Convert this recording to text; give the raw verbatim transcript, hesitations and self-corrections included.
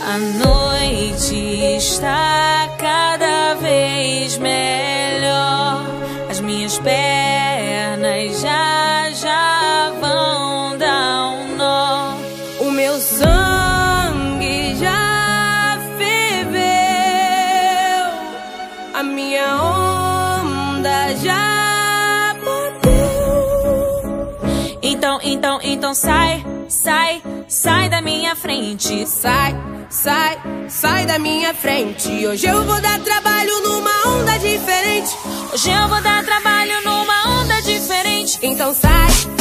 A noite está cada vez melhor. As minhas pernas já já vão dar um nó. O meu sangue já ferveu. A minha onda já bateu. Então, então, então sai, sai, sai da minha frente. Sai, sai, sai da minha frente. Hoje eu vou dar trabalho numa onda diferente. Hoje eu vou dar trabalho numa onda diferente. Então sai.